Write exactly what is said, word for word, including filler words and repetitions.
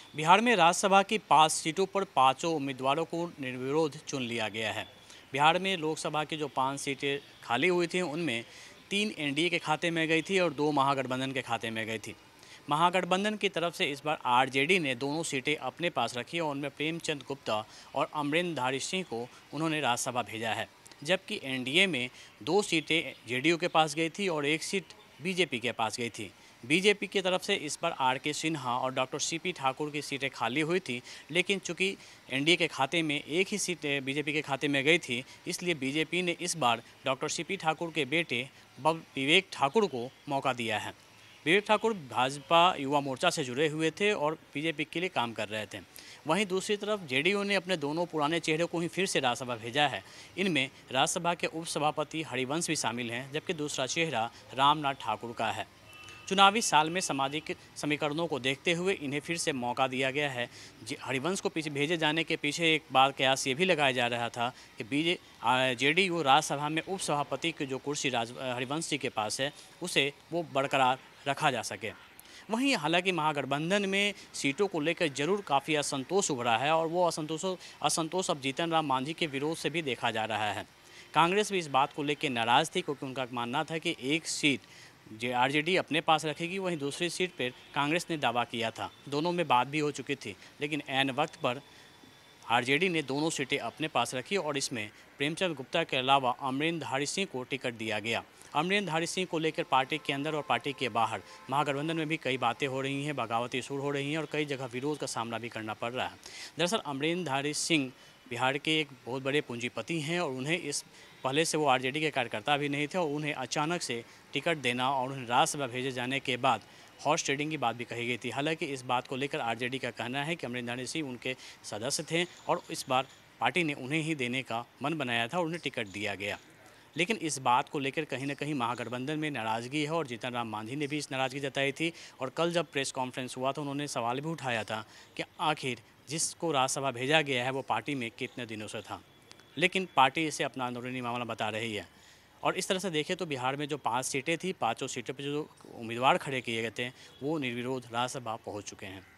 बिहार में राज्यसभा की पाँच सीटों पर पाँचों उम्मीदवारों को निर्विरोध चुन लिया गया है। बिहार में लोकसभा की जो पाँच सीटें खाली हुई थीं उनमें तीन एनडीए के खाते में गई थी और दो महागठबंधन के खाते में गई थी। महागठबंधन की तरफ से इस बार आरजेडी ने दोनों सीटें अपने पास रखी और उनमें प्रेमचंद गुप्ता और अमरेंद्रधारी सिंह को उन्होंने राज्यसभा भेजा है, जबकि एनडीए में दो सीटें जेडीयू के पास गई थी और एक सीट बीजेपी के पास गई थी। बीजेपी की तरफ से इस बार आर के सिन्हा और डॉक्टर सीपी ठाकुर की सीटें खाली हुई थी, लेकिन चूंकि एनडीए के खाते में एक ही सीट बीजेपी के खाते में गई थी, इसलिए बीजेपी ने इस बार डॉक्टर सीपी ठाकुर के बेटे विवेक ठाकुर को मौका दिया है। विवेक ठाकुर भाजपा युवा मोर्चा से जुड़े हुए थे और बीजेपी के लिए काम कर रहे थे। वहीं दूसरी तरफ जेडीयू ने अपने दोनों पुराने चेहरों को ही फिर से राज्यसभा भेजा है। इनमें राज्यसभा के उपसभापति हरिवंश भी शामिल हैं, जबकि दूसरा चेहरा रामनाथ ठाकुर का है। चुनावी साल में सामाजिक समीकरणों को देखते हुए इन्हें फिर से मौका दिया गया है। हरिवंश को पीछे भेजे जाने के पीछे एक बात कयास ये भी लगाया जा रहा था कि बीजे जेडीयू राज्यसभा में उपसभापति की जो कुर्सी राज हरिवंश जी के पास है उसे वो बरकरार रखा जा सके। वहीं हालांकि महागठबंधन में सीटों को लेकर जरूर काफ़ी असंतोष उभरा है और वो असंतोष असंतोष अब जीतन राम मांझी के विरोध से भी देखा जा रहा है। कांग्रेस भी इस बात को लेकर नाराज़ थी, क्योंकि उनका मानना था कि एक सीट जे आरजेडी अपने पास रखेगी, वहीं दूसरी सीट पर कांग्रेस ने दावा किया था। दोनों में बात भी हो चुकी थी, लेकिन ऐन वक्त पर आरजेडी ने दोनों सीटें अपने पास रखी और इसमें प्रेमचंद गुप्ता के अलावा अमरेंद्रधारी सिंह को टिकट दिया गया। अमरेंद्रधारी सिंह को लेकर पार्टी के अंदर और पार्टी के बाहर महागठबंधन में भी कई बातें हो रही हैं, बगावती सुर हो रही हैं और कई जगह विरोध का सामना भी करना पड़ रहा है। दरअसल अमरेंद्रधारी सिंह बिहार के एक बहुत बड़े पूंजीपति हैं और उन्हें इस पहले से वो आरजेडी के कार्यकर्ता भी नहीं थे और उन्हें अचानक से टिकट देना और उन्हें राज्यसभा भेजे जाने के बाद हॉर्स ट्रेडिंग की बात भी कही गई थी। हालांकि इस बात को लेकर आरजेडी का कहना है कि अमरेंद्रधारी सिंह उनके सदस्य थे और इस बार पार्टी ने उन्हें ही देने का मन बनाया था और उन्हें टिकट दिया गया। लेकिन इस बात को लेकर कहीं ना कहीं महागठबंधन में नाराज़गी है और जीतन राम मांझी ने भी इस नाराज़गी जताई थी और कल जब प्रेस कॉन्फ्रेंस हुआ तो उन्होंने सवाल भी उठाया था कि आखिर जिसको राज्यसभा भेजा गया है वो पार्टी में कितने दिनों से था, लेकिन पार्टी इसे अपना अंदरूनी मामला बता रही है। और इस तरह से देखें तो बिहार में जो पाँच सीटें थी, पाँचों सीटों पर जो उम्मीदवार खड़े किए गए थे वो निर्विरोध राज्यसभा पहुँच चुके हैं।